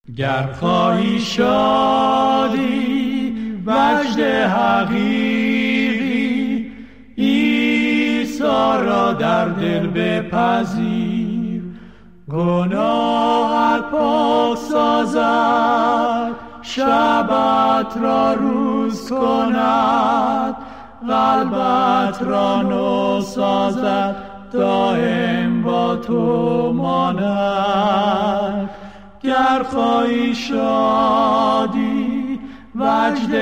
گر خواهی شادی وجد حقیقی، عیسی را در دل بپذیر. گناهت پاک سازد، شبت را روز کند، قلبت را نو سازد، دائم با تو ماند. گر خواهی شادی وجد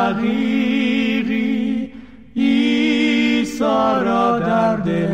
حقیقی، عیسی را در دل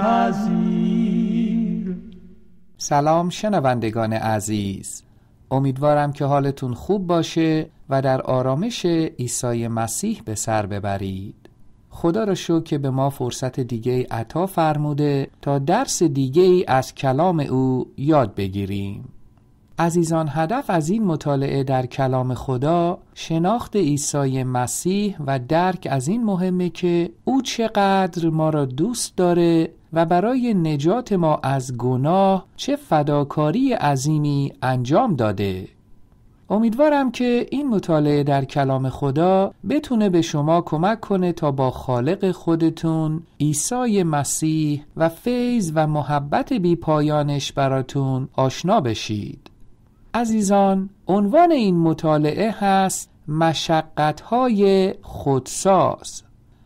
بپذیر. سلام شنوندگان عزیز، امیدوارم که حالتون خوب باشه و در آرامش عیسی مسیح به سر ببرید. خدا را شکر که به ما فرصت دیگه عطا فرموده تا درس دیگه از کلام او یاد بگیریم. عزیزان، هدف از این مطالعه در کلام خدا شناخت عیسی مسیح و درک از این مهمه که او چقدر ما را دوست داره و برای نجات ما از گناه چه فداکاری عظیمی انجام داده. امیدوارم که این مطالعه در کلام خدا بتونه به شما کمک کنه تا با خالق خودتون عیسی مسیح و فیض و محبت بی پایانش براتون آشنا بشید. عزیزان، عنوان این مطالعه هست مشقت‌های خودساز.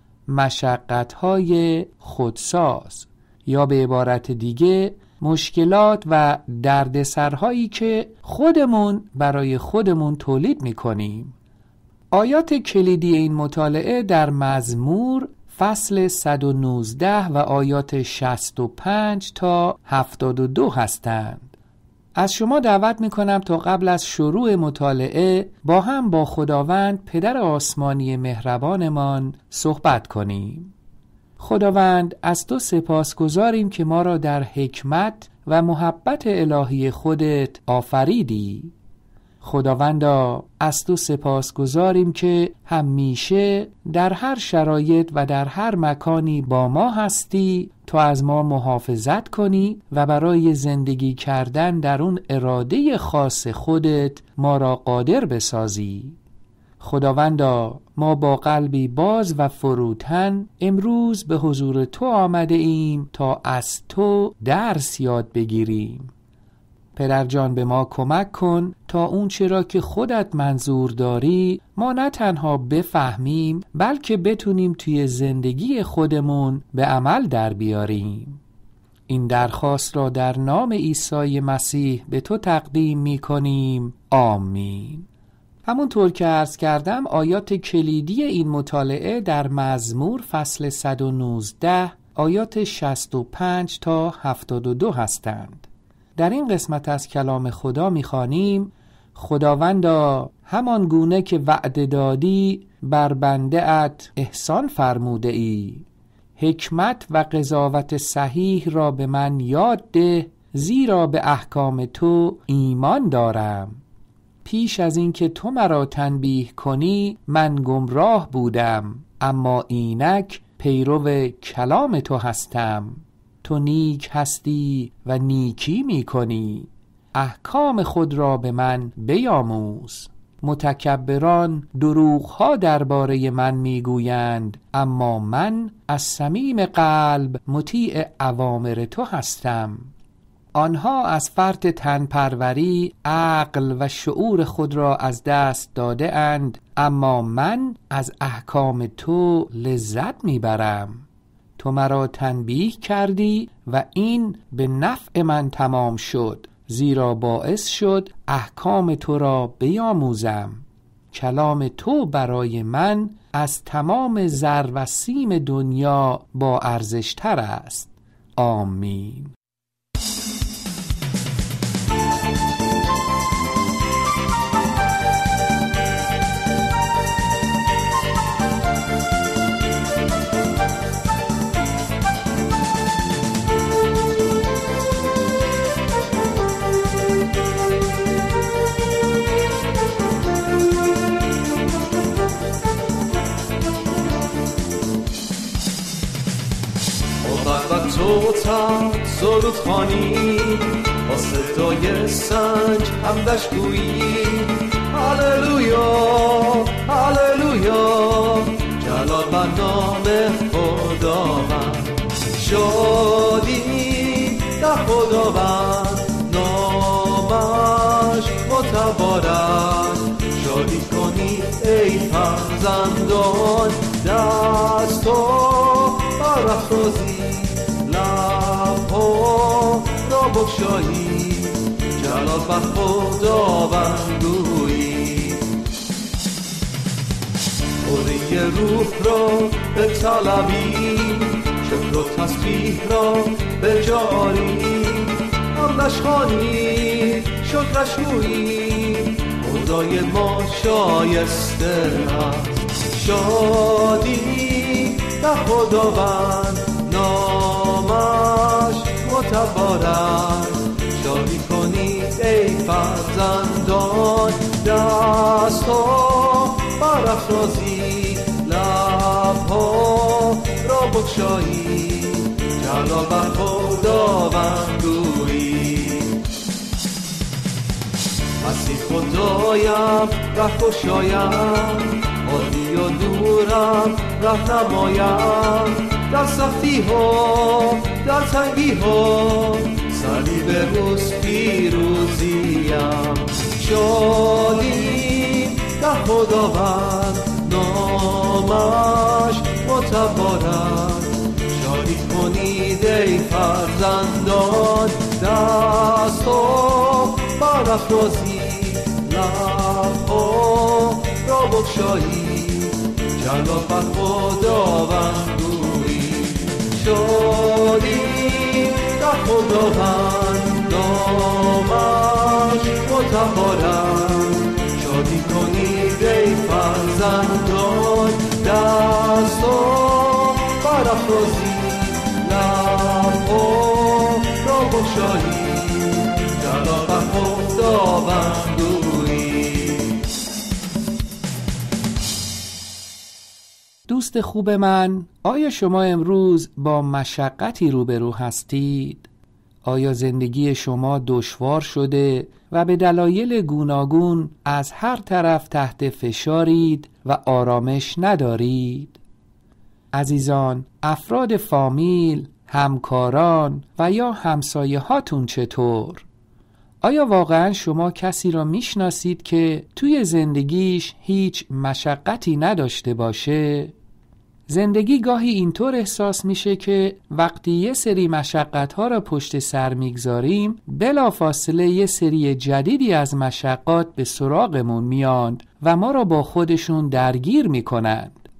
مشقت‌های خودساز، یا به عبارت دیگه مشکلات و دردسرهایی که خودمون برای خودمون تولید می‌کنیم. آیات کلیدی این مطالعه در مزمور فصل 119 و آیات 65 تا 72 هستند. از شما دعوت میکنم تا قبل از شروع مطالعه با هم با خداوند پدر آسمانی مهربانمان صحبت کنیم. خداوند، از تو سپاسگزاریم که ما را در حکمت و محبت الهی خودت آفریدی. خداوندا، از تو سپاسگزاریم که همیشه در هر شرایط و در هر مکانی با ما هستی تا از ما محافظت کنی و برای زندگی کردن در اون اراده خاص خودت ما را قادر بسازی. خداوندا، ما با قلبی باز و فروتن امروز به حضور تو آمده ایم تا از تو درس یاد بگیریم. پدر جان، به ما کمک کن تا اون چرا که خودت منظور داری ما نه تنها بفهمیم بلکه بتونیم توی زندگی خودمون به عمل در بیاریم. این درخواست را در نام عیسی مسیح به تو تقدیم می کنیم. آمین. همونطور که عرض کردم آیات کلیدی این مطالعه در مزمور فصل 119 آیات 65 تا 72 هستند. در این قسمت از کلام خدا می‌خوانیم: خداوندا، همان گونه که وعده دادی بر بنده ات احسان فرموده ای. حکمت و قضاوت صحیح را به من یاد ده، زیرا به احکام تو ایمان دارم. پیش از این که تو مرا تنبیه کنی من گمراه بودم، اما اینک پیرو کلام تو هستم. تو نیک هستی و نیکی می کنی، احکام خود را به من بیاموز. متکبران دروغ‌ها درباره من میگویند، اما من از صمیم قلب مطیع اوامر تو هستم. آنها از فرط تنپروری عقل و شعور خود را از دست داده اند، اما من از احکام تو لذت میبرم. تو مرا تنبیه کردی و این به نفع من تمام شد، زیرا باعث شد احکام تو را بیاموزم. کلام تو برای من از تمام زر و سیم دنیا با ارزشتر است. آمین. صوتت سرود خوانی، با صدای سنج همدش گویی. هللویا هللویا، جلال بر نام خداوند. شادی در خداوند، نامش متبارک. شادی کنید ای فرزندان، دستا برافرازی، لبها را بگشایی، جلال بر خداوند گویی. حوره روح را بطلبی، شکر و تسبیح را بجاری. حمدش خوانی، شکرش گویی، خدای ما شایسته است. شادی در خداوند، نامش متبارک. شادی کنید ای فرزندان، دستا برافرازی، لبها را بگشایی، جلال بر خداوند گویی. مسیح خدایم ره گشایم، عالی و دورم ره نمایم. در سختی ها در تنگی ها، صلیب روز پیروزیم. شادی در خداوند، نامش متبارک. شادی کنید ای فرزندان، دستا برافرازی، لبها را بگشایی، جلال بر خداوند گویی. شادی در خداوند، نامش متبارک. شادی کنید ای فرزندان، دستا برافرازی، لبها را بگشایی، جلال بر خداوند گویی. دوست خوب من، آیا شما امروز با مشقتی روبرو هستید؟ آیا زندگی شما دشوار شده و به دلایل گوناگون از هر طرف تحت فشارید و آرامش ندارید؟ عزیزان، افراد فامیل، همکاران و یا همسایه هاتون چطور؟ آیا واقعا شما کسی را میشناسید که توی زندگیش هیچ مشقتی نداشته باشه؟ زندگی گاهی اینطور احساس میشه که وقتی یه سری مشقت‌ها را پشت سر میگذاریم، بلافاصله یه سری جدیدی از مشقات به سراغمون میاند و ما را با خودشون درگیر میکنند.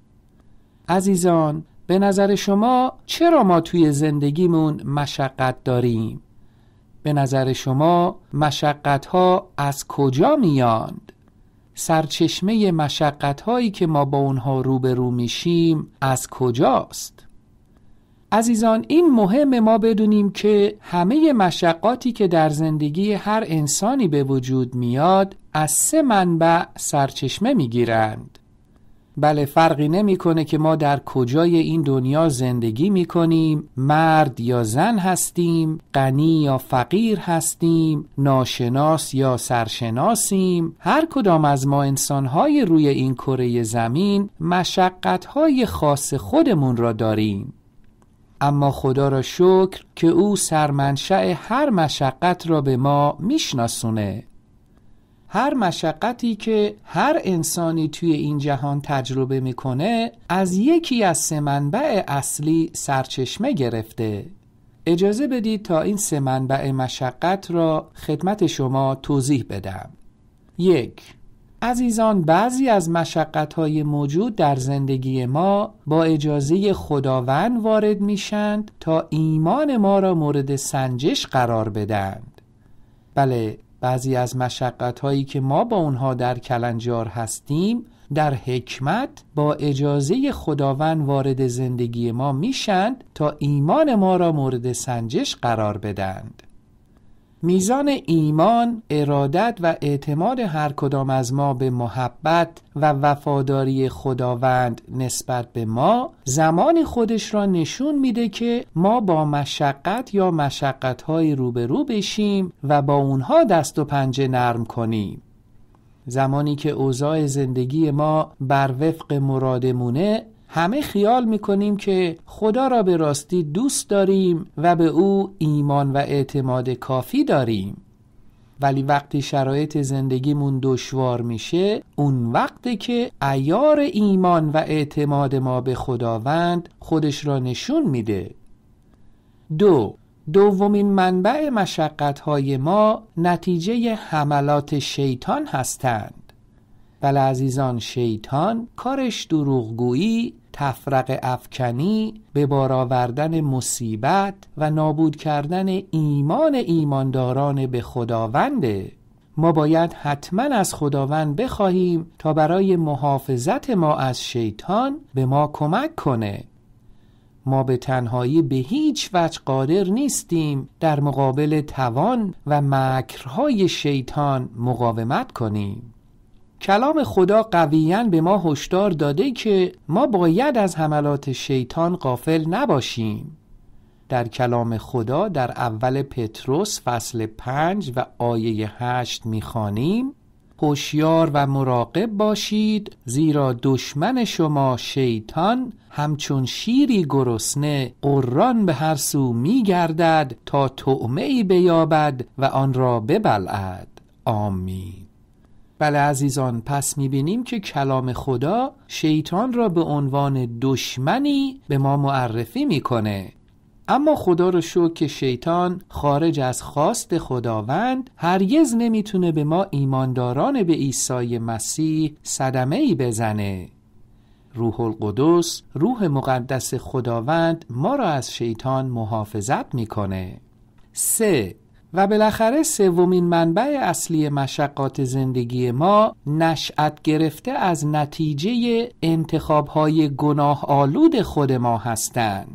عزیزان، به نظر شما چرا ما توی زندگیمون مشقت داریم؟ به نظر شما مشقت‌ها از کجا میاند؟ سرچشمه مشقت‌هایی که ما با اونها روبرو میشیم از کجاست؟ عزیزان، این مهم ما بدونیم که همه مشقاتی که در زندگی هر انسانی به وجود میاد از 3 منبع سرچشمه میگیرند. بله، فرقی نمیکنه که ما در کجای این دنیا زندگی میکنیم، مرد یا زن هستیم، غنی یا فقیر هستیم، ناشناس یا سرشناسیم. هر کدام از ما انسانهای روی این کره زمین مشقت‌های خاص خودمون را داریم. اما خدا را شکر که او سرمنشأ هر مشقت را به ما میشناسونه. هر مشقتی که هر انسانی توی این جهان تجربه میکنه از یکی از 3 منبع اصلی سرچشمه گرفته. اجازه بدید تا این 3 منبع مشقت را خدمت شما توضیح بدم. 1. عزیزان، بعضی از مشقت‌های موجود در زندگی ما با اجازه خداوند وارد میشند تا ایمان ما را مورد سنجش قرار بدند. بله، بعضی از مشقت‌هایی که ما با اونها در کلنجار هستیم در حکمت با اجازه خداوند وارد زندگی ما میشند تا ایمان ما را مورد سنجش قرار بدند. میزان ایمان، ارادت و اعتماد هر کدام از ما به محبت و وفاداری خداوند نسبت به ما زمانی خودش را نشون میده که ما با مشقت یا مشقت‌های روبرو بشیم و با اونها دست و پنجه نرم کنیم. زمانی که اوضاع زندگی ما بر وفق مرادمونه، همه خیال میکنیم که خدا را به راستی دوست داریم و به او ایمان و اعتماد کافی داریم. ولی وقتی شرایط زندگیمون دشوار میشه، اون وقته که عیار ایمان و اعتماد ما به خداوند خودش را نشون میده. دومین منبع مشقت‌های ما نتیجه حملات شیطان هستند. بله عزیزان، شیطان کارش دروغگویی، تفرقه افکنی، به بار آوردن مصیبت و نابود کردن ایمان ایمانداران به خداونده. ما باید حتما از خداوند بخواهیم تا برای محافظت ما از شیطان به ما کمک کنه. ما به تنهایی به هیچ وجه قادر نیستیم در مقابل توان و مکرهای شیطان مقاومت کنیم. کلام خدا قویاً به ما هشدار داده که ما باید از حملات شیطان غافل نباشیم. در کلام خدا در اول پتروس فصل 5 و آیه 8 می‌خوانیم: هوشیار و مراقب باشید، زیرا دشمن شما شیطان همچون شیری گرسنه غران به هر سو می‌گردد تا طعمه‌ای بیابد و آن را ببلعد. آمین. بله عزیزان، پس می‌بینیم که کلام خدا شیطان را به عنوان دشمنی به ما معرفی می‌کنه. اما خدا رو شکر که شیطان خارج از خواست خداوند هرگز نمیتونه به ما ایمانداران به عیسی مسیح صدمه‌ای بزنه. روح القدس، روح مقدس خداوند، ما را از شیطان محافظت میکنه. 3. و بالاخره سومین منبع اصلی مشقات زندگی ما نشأت گرفته از نتیجه انتخاب‌های گناه آلود خود ما هستند.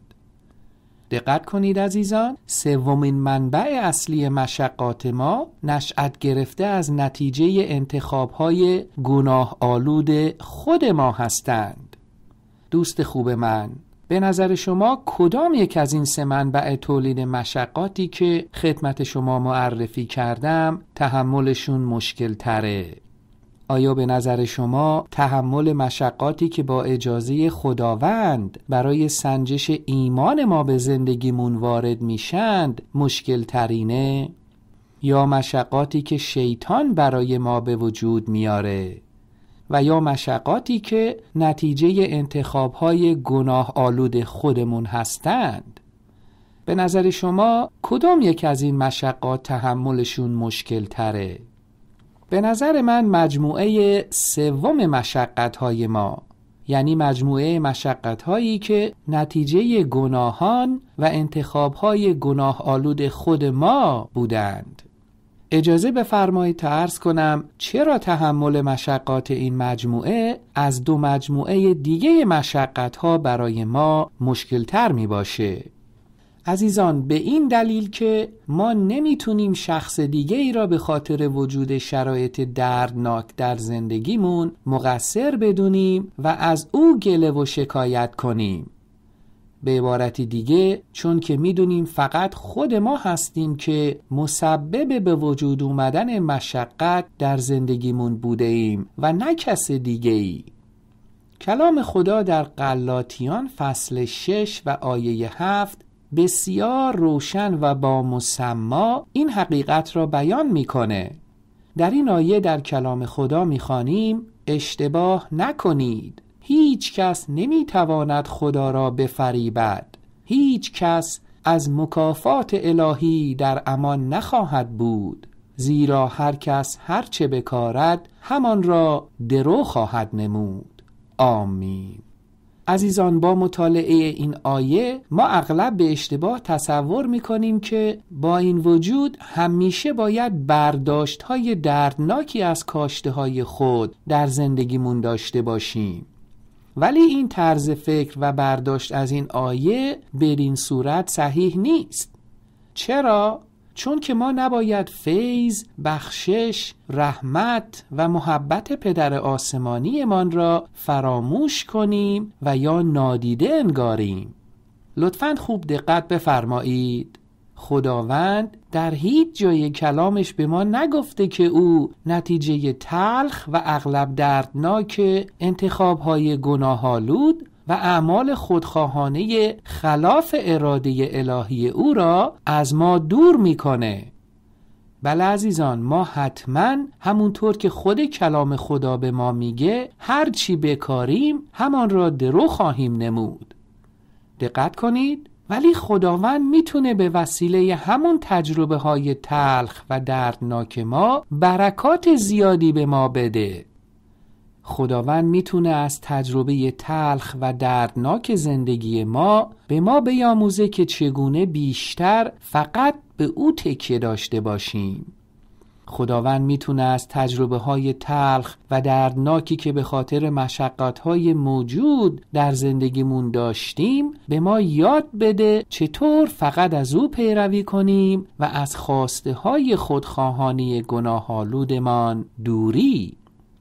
دقت کنید عزیزان، سومین منبع اصلی مشقات ما نشأت گرفته از نتیجه انتخاب‌های گناه آلود خود ما هستند. دوست خوب من، به نظر شما کدام یک از این 3 منبع تولید مشقاتی که خدمت شما معرفی کردم تحملشون مشکل تره؟ آیا به نظر شما تحمل مشقاتی که با اجازه خداوند برای سنجش ایمان ما به زندگیمون وارد میشند مشکل ترینه؟ یا مشقاتی که شیطان برای ما به وجود میاره؟ و یا مشقاتی که نتیجه انتخاب‌های گناه آلود خودمون هستند؟ به نظر شما کدام یک از این مشقات تحملشون مشکل تره؟ به نظر من مجموعه سوم مشقت‌های ما، یعنی مجموعه مشقت‌هایی که نتیجه گناهان و انتخاب‌های گناه آلود خود ما بودند. اجازه بفرمایید تا عرض کنم چرا تحمل مشقات این مجموعه از 2 مجموعه دیگه مشقت‌ها برای ما مشکل‌تر می‌باشه. عزیزان، به این دلیل که ما نمیتونیم شخص دیگه ای را به خاطر وجود شرایط دردناک در زندگیمون مقصر بدونیم و از او گله و شکایت کنیم. به عبارت دیگه، چون که میدونیم فقط خود ما هستیم که مسبب به وجود اومدن مشقت در زندگیمون بوده ایم و نه کس دیگه ای. کلام خدا در غلاطیان فصل 6 و آیه 7 بسیار روشن و با مسما این حقیقت را بیان میکنه. در این آیه در کلام خدا میخوانیم: اشتباه نکنید، هیچ کس نمیتواند خدا را بفریبد، هیچ کس از مکافات الهی در امان نخواهد بود، زیرا هر کس هر چه بکارد همان را درو خواهد نمود. آمین. عزیزان، با مطالعه این آیه ما اغلب به اشتباه تصور میکنیم که با این وجود همیشه باید برداشت‌های دردناکی از کاشته‌های خود در زندگیمون داشته باشیم. ولی این طرز فکر و برداشت از این آیه بدین صورت صحیح نیست. چرا؟ چون که ما نباید فیض، بخشش، رحمت و محبت پدر آسمانی من را فراموش کنیم و یا نادیده انگاریم. لطفاً خوب دقت بفرمایید. خداوند در هیچ جای کلامش به ما نگفته که او نتیجه تلخ و اغلب دردناک انتخاب‌های گناه‌آلود و اعمال خودخواهانه خلاف اراده الهی او را از ما دور میکنه. بله عزیزان، ما حتما همونطور که خود کلام خدا به ما میگه هر چی بکاریم همان را درو خواهیم نمود. دقت کنید، ولی خداوند میتونه به وسیله همون تجربه های تلخ و دردناک ما برکات زیادی به ما بده. خداوند میتونه از تجربه تلخ و دردناک زندگی ما به ما بیاموزه که چگونه بیشتر فقط به او تکیه داشته باشیم. خداوند میتونه از تجربه های تلخ و دردناکی که به خاطر مشقت های موجود در زندگیمون داشتیم به ما یاد بده چطور فقط از او پیروی کنیم و از خواسته های خودخواهانی گناه‌آلودمان دوری.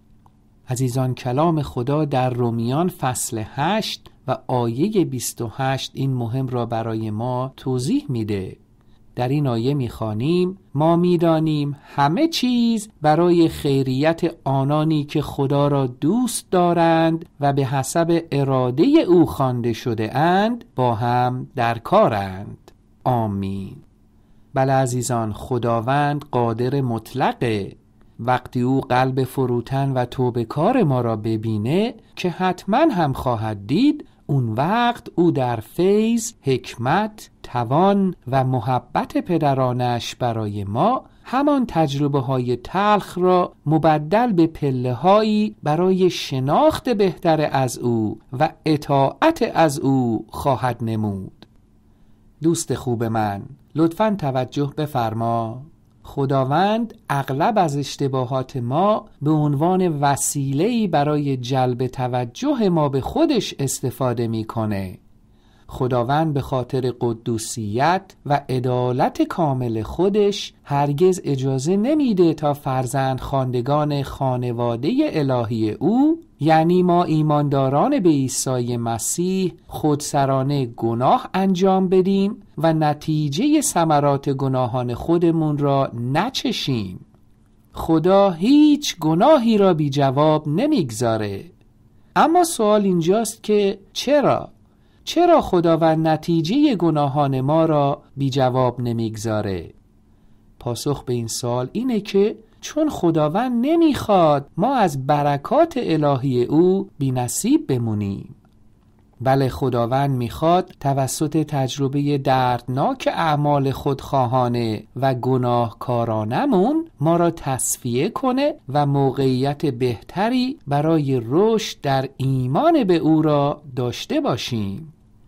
عزیزان، کلام خدا در رومیان فصل 8 و آیه 28 این مهم را برای ما توضیح میده. در این آیه میخوانیم: ما میدانیم همه چیز برای خیریت آنانی که خدا را دوست دارند و به حسب اراده او خوانده شده اند با هم در کارند. آمین. بله عزیزان، خداوند قادر مطلقه. وقتی او قلب فروتن و توبه‌کار ما را ببینه که حتما هم خواهد دید، اون وقت او در فیض، حکمت، توان و محبت پدرانش برای ما همان تجربه های تلخ را مبدل به پله هایی برای شناخت بهتر از او و اطاعت از او خواهد نمود. دوست خوب من، لطفاً توجه بفرما. خداوند اغلب از اشتباهات ما به عنوان وسیله‌ای برای جلب توجه ما به خودش استفاده می‌کنه. خداوند به خاطر قدوسیت و عدالت کامل خودش هرگز اجازه نمیده تا فرزند خواندگان خانواده الهی او، یعنی ما ایمانداران به عیسی مسیح، خودسرانه گناه انجام بدیم و نتیجه ثمرات گناهان خودمون را نچشیم. خدا هیچ گناهی را بی جواب نمیگذاره. اما سوال اینجاست که چرا خداوند نتیجه گناهان ما را بی جواب نمیگذاره؟ پاسخ به این سوال اینه که چون خداوند نمیخواد ما از برکات الهی او بی نصیب بمونیم. بله، خداوند میخواد توسط تجربه دردناک اعمال خودخواهانه و گناهکارانمون ما را تصفیه کنه و موقعیت بهتری برای رشد در ایمان به او را داشته باشیم.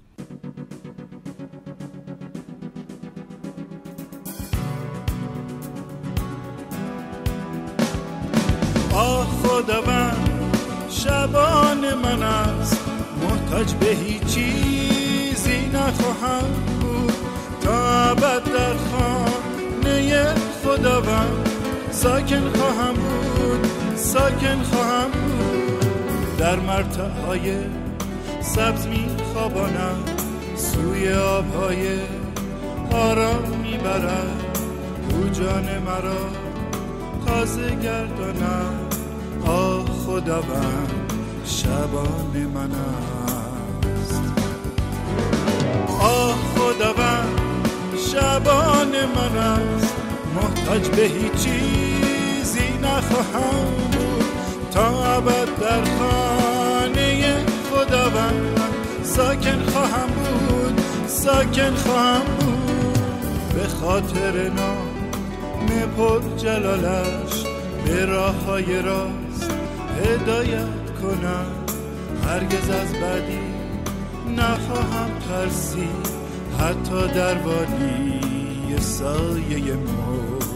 آه خداوند، شبان من است، محتاج به هیچ چیزی نخواهم بود. تا ابد در خانه خداوند ساکن خواهم بود. در مرتعهای سبز میخوابانم، سوی آبهای آرام میبرد. او جان مرا تازه گردانم. آه خداوند، شبان من است. آه خداوند، شبان من است، محتاج به هیچ چیزی نخواهم بود. تا ابد در خانه خداوند ساکن خواهم بود. به خاطر نام پر جلالش به راه های راست هدایت کنم. هرگز از بدی نخواهم ترسید، حتی در وادی سایه موت.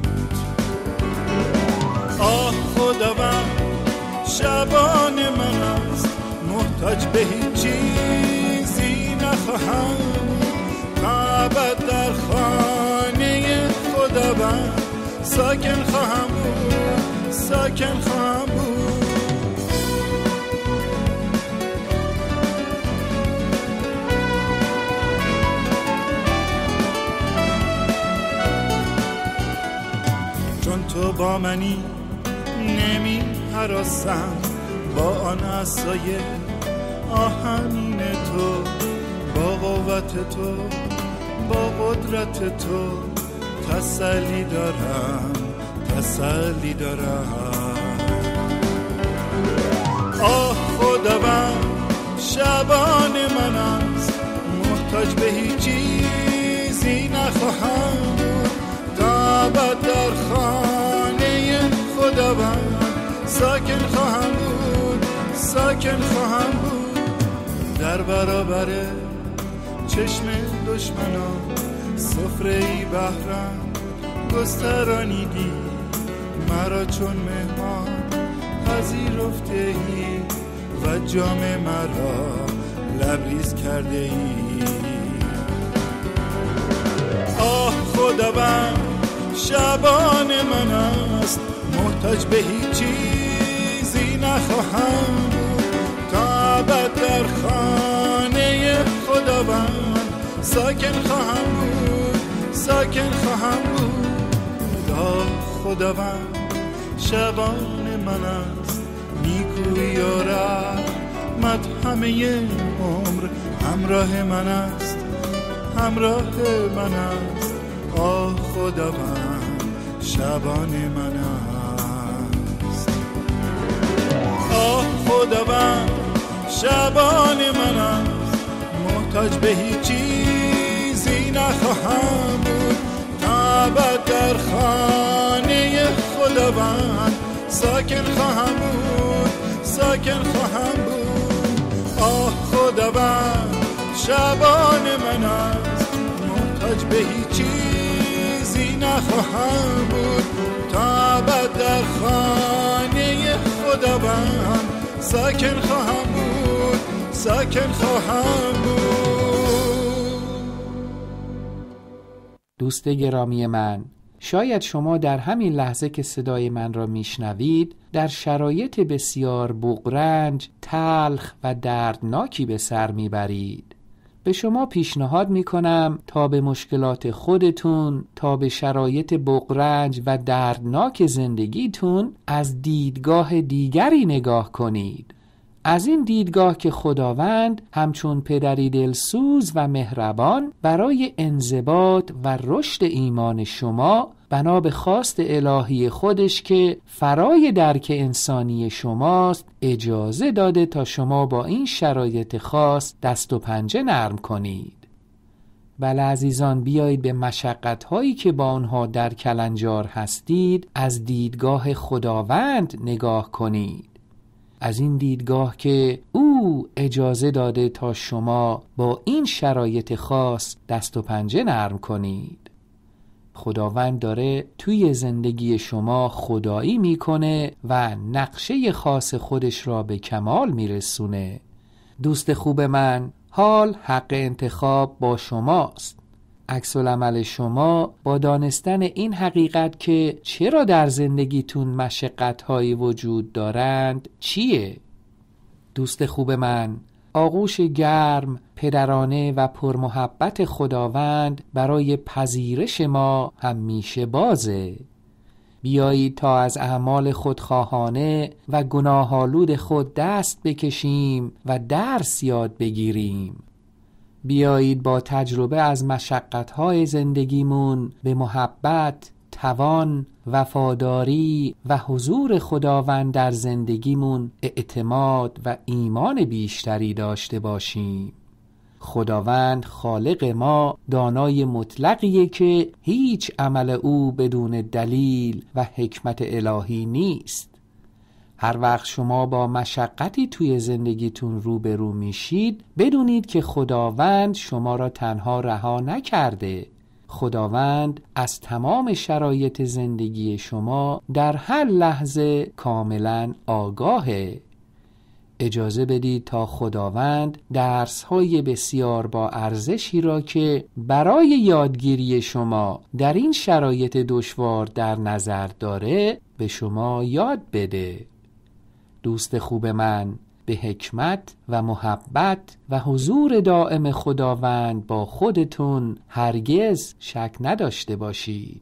آه خداوند، شبان من است، محتاج به هیچ چیزی نخواهم. تا ابد در خانه خداوند ساکن خواهم بود، ساکن خواهم بود. چون تو با منی نمی هراسم، با آن عصای آهنین تو، با قوت تو، با قدرت تو تسلی دارم، تسلی دارم. آه خداوند شبان من است، محتاج به هیچ چیزی نخواهم بود، تا ابد در خانه خداوند ساکن خواهم بود، ساکن خواهم بود. در برابر چشم دشمنان سفره‌ای بهرم گسترانیدی، مرا چون مهمان پذیرفته‌ای و جام مرا لبریز کرده‌ای. آه خداوند شبان من است، محتاج به هیچ چیزی نخواهم بود، تا ابد در خانه خداوند ساکن خواهم بود، ساکن خواهم بود. آه خداوند شبان من است، نیکویی و رحمت همه عمر همراه من است، همراه من است. آه خداوند شبان من است. آه خداوند شبان من است، محتاج به هیچ چیزی نخواهم بود، تا ابد در خانه خداوند ساکن خواهم بود، ساکن خواهم بود. آه خداوند شبان من است، محتاج به هیچ چیزی نخواهم بود، تا ابد در خانه خداوند ساکن خواهم بود، ساکن خواهم بود. دوست گرامی من، شاید شما در همین لحظه که صدای من را میشنوید در شرایط بسیار بغرنج، تلخ و دردناکی به سر میبرید. به شما پیشنهاد میکنم تا به مشکلات خودتون، تا به شرایط بغرنج و دردناک زندگیتون از دیدگاه دیگری نگاه کنید. از این دیدگاه که خداوند همچون پدری دلسوز و مهربان برای انضباط و رشد ایمان شما بنا به خواست الهی خودش که فرای درک انسانی شماست اجازه داده تا شما با این شرایط خاص دست و پنجه نرم کنید. بله عزیزان، بیایید به مشقت‌هایی که با آنها در کلنجار هستید از دیدگاه خداوند نگاه کنید. از این دیدگاه که او اجازه داده تا شما با این شرایط خاص دست و پنجه نرم کنید. خداوند داره توی زندگی شما خدایی میکنه و نقشه خاص خودش را به کمال میرسونه. دوست خوب من، حال حق انتخاب با شماست. عکس العمل شما با دانستن این حقیقت که چرا در زندگیتون مشقت‌هایی وجود دارند چیه؟ دوست خوب من، آغوش گرم، پدرانه و پرمحبت خداوند برای پذیرش ما همیشه بازه. بیایید تا از اعمال خودخواهانه و گناه‌آلود خود دست بکشیم و درس یاد بگیریم. بیایید با تجربه از مشقت‌های زندگیمون به محبت، توان، وفاداری و حضور خداوند در زندگیمون اعتماد و ایمان بیشتری داشته باشیم. خداوند خالق ما دانای مطلقیه که هیچ عمل او بدون دلیل و حکمت الهی نیست. هر وقت شما با مشقتی توی زندگیتون روبرو میشید بدونید که خداوند شما را تنها رها نکرده. خداوند از تمام شرایط زندگی شما در هر لحظه کاملا آگاهه. اجازه بدید تا خداوند درس‌های بسیار با ارزشی را که برای یادگیری شما در این شرایط دشوار در نظر داره به شما یاد بده. دوست خوب من، به حکمت و محبت و حضور دائم خداوند با خودتون هرگز شک نداشته باشید.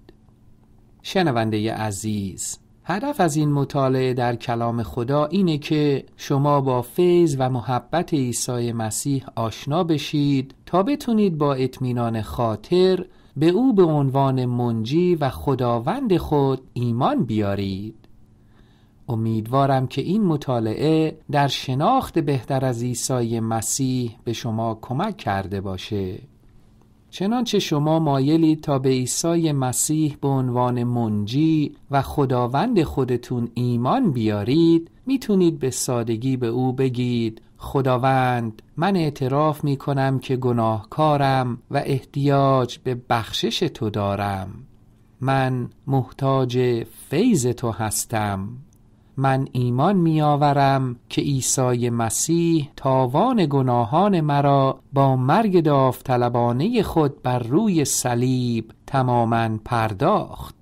شنونده عزیز، هدف از این مطالعه در کلام خدا اینه که شما با فیض و محبت عیسی مسیح آشنا بشید تا بتونید با اطمینان خاطر به او به عنوان منجی و خداوند خود ایمان بیارید. امیدوارم که این مطالعه در شناخت بهتر از عیسی مسیح به شما کمک کرده باشه. چنانچه شما مایلید تا به عیسی مسیح به عنوان منجی و خداوند خودتون ایمان بیارید، میتونید به سادگی به او بگید: خداوند، من اعتراف میکنم که گناهکارم و احتیاج به بخشش تو دارم. من محتاج فیض تو هستم. من ایمان می‌آورم که عیسی مسیح تاوان گناهان مرا با مرگ داوطلبانه خود بر روی صلیب تماماً پرداخت.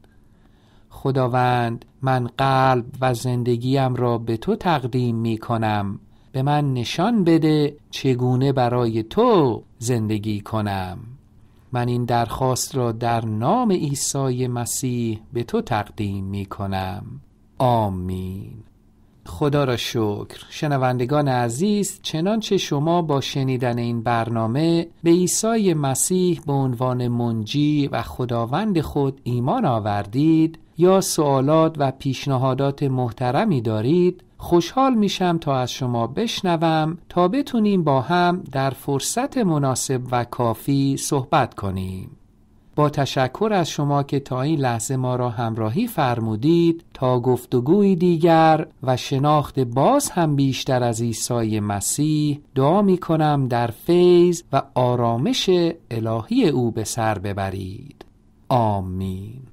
خداوند، من قلب و زندگیم را به تو تقدیم می‌کنم. به من نشان بده چگونه برای تو زندگی کنم. من این درخواست را در نام عیسی مسیح به تو تقدیم می‌کنم. آمین. خدا را شکر. شنوندگان عزیز، چنانچه شما با شنیدن این برنامه به عیسی مسیح به عنوان منجی و خداوند خود ایمان آوردید یا سوالات و پیشنهادات محترمی دارید، خوشحال میشم تا از شما بشنوم تا بتونیم با هم در فرصت مناسب و کافی صحبت کنیم. با تشکر از شما که تا این لحظه ما را همراهی فرمودید تا گفتگوی دیگر و شناخت باز هم بیشتر از عیسی مسیح دعا می کنم در فیض و آرامش الهی او به سر ببرید. آمین.